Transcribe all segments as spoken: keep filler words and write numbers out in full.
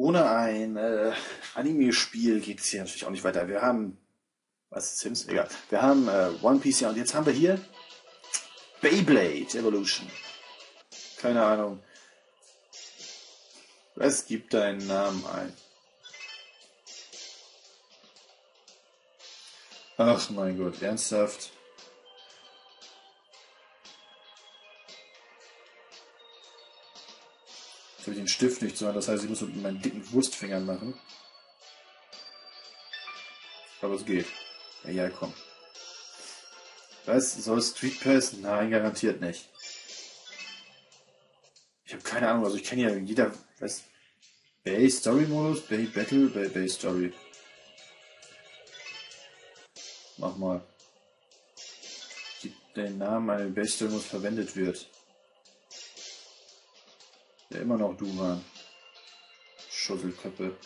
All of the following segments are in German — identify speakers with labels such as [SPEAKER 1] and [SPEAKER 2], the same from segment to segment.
[SPEAKER 1] ohne ein äh, Anime-Spiel geht es hier natürlich auch nicht weiter. Wir haben, was, Sims? Egal. Wir haben äh, One Piece, ja, und jetzt haben wir hier Beyblade Evolution. Keine Ahnung. Es gibt deinen Namen ein. Ach mein Gott, ernsthaft? Jetzt habe ich den Stift nicht so, das heißt, ich muss mit meinen dicken Wurstfingern machen. Aber es geht. Ja, ja, komm. Was? Soll Street Pass? Nein, garantiert nicht. Ich habe keine Ahnung, also ich kenne ja jeder, was? Bay Story Modus, Bay Battle, Bay Bay Story. Mach mal. Gib den Namen, eine Bay Story Modus verwendet wird. Der immer noch du war. Schusselköppe.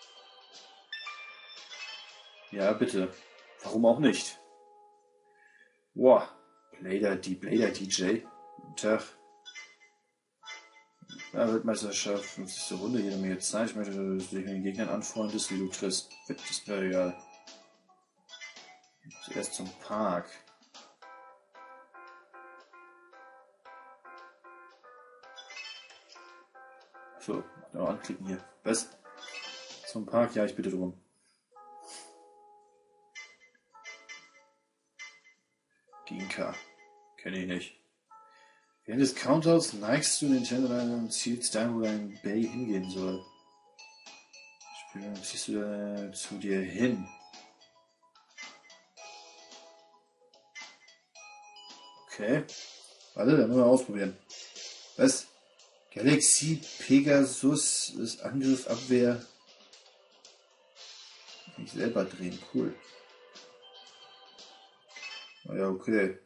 [SPEAKER 1] Ja, bitte. Warum auch nicht? Wow. Blader, die Blader D J. Guten Tag. Ja, Weltmeisterschaft, fünfzigste Runde, jede Menge Zeit. Ich möchte, dass du dich mit den Gegnern anfreundest, wie du triffst. Ist mir egal. Zuerst zum Park. So, noch anklicken hier. Was? Zum Park? Ja, ich bitte drum. Ginka. Kenne ich nicht. Während des Countdowns neigst du Nintendo und zielst dahin, wo dein Bay hingehen soll. Dann ziehst du da zu dir hin. Okay. Warte, dann müssen wir ausprobieren. Was? Galaxy Pegasus ist Angriff, Abwehr. Kann ich selber drehen, cool. Na ja, okay.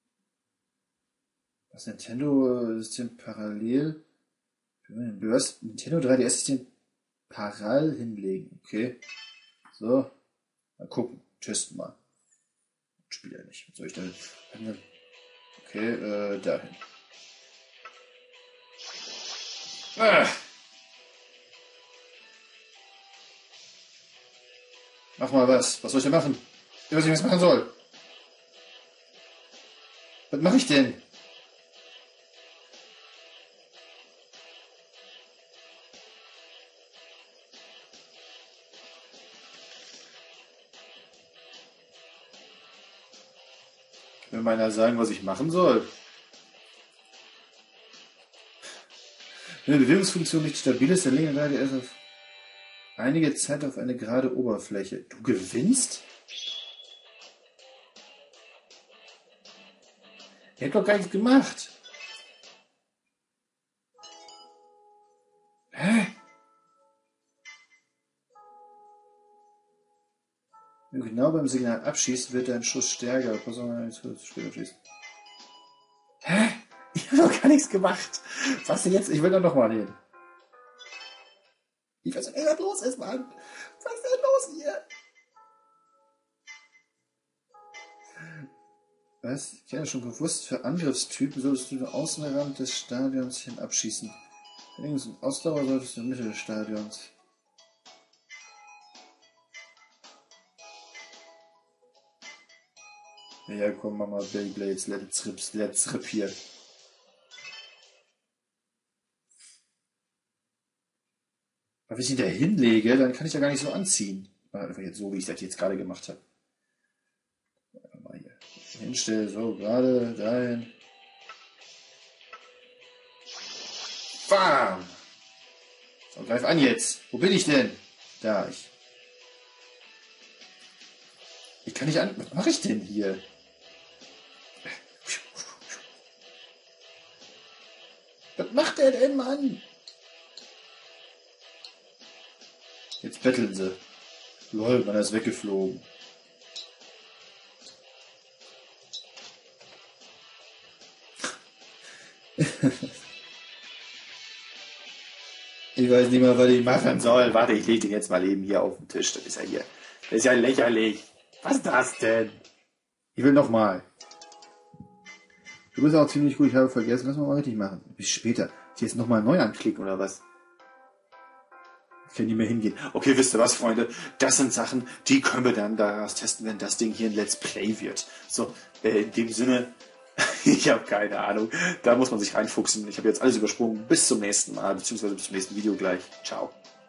[SPEAKER 1] Das Nintendo-System parallel. Was? Nintendo drei D S-System parallel hinlegen. Okay. So. Mal gucken. Testen mal. Spiel ja nicht. Was soll ich da? Okay, äh, dahin. Ah. Mach mal was. Was soll ich denn machen? Ich weiß nicht, was ich machen soll. Was mache ich denn? Will meiner sagen, was ich machen soll? Wenn eine Bewegungsfunktion nicht stabil ist, dann legen wir erst auf einige Zeit auf eine gerade Oberfläche. Du gewinnst? Er hat doch gar nichts gemacht. Hä? Wenn du genau beim Signal abschießt, wird dein Schuss stärker. Pass auf, wenn du später schießt. Hä? Ich habe doch gar nichts gemacht. Was denn jetzt? Ich will doch noch mal hin. Ich weiß nicht, was los ist, Mann. Was ist denn los hier? Was? Ich habe ja schon gewusst, für Angriffstypen solltest du den Außenrand des Stadions hin abschießen. Allerdings in Ausdauer solltest du in der Mitte des Stadions. Ja, komm, Mama, Beyblades, let's rip, let's rip hier. Aber wenn ich ihn da hinlege, dann kann ich ja gar nicht so anziehen. Einfach jetzt so, wie ich das jetzt gerade gemacht habe. Mal hier hinstellen, so, gerade dahin. Bam! So, greif an jetzt. Wo bin ich denn? Da, ich. Ich kann nicht an. Was mache ich denn hier? Was macht der denn, Mann? Jetzt betteln sie. Lol, man ist weggeflogen. Ich weiß nicht mal, was ich machen soll. Warte, ich lege den jetzt mal eben hier auf den Tisch. Das ist ja hier. Das ist ja lächerlich. Was ist das denn? Ich will noch mal. Du bist auch ziemlich gut. Ich habe vergessen. Lass mal mal richtig machen. Bis später. Ich jetzt noch mal neu anklicken oder was? kann nicht mehr hingehen. Okay, wisst ihr was, Freunde? Das sind Sachen, die können wir dann daraus testen, wenn das Ding hier ein Let's Play wird. So, äh, in dem Sinne, ich habe keine Ahnung. Da muss man sich reinfuchsen. Ich habe jetzt alles übersprungen. Bis zum nächsten Mal, beziehungsweise bis zum nächsten Video gleich. Ciao.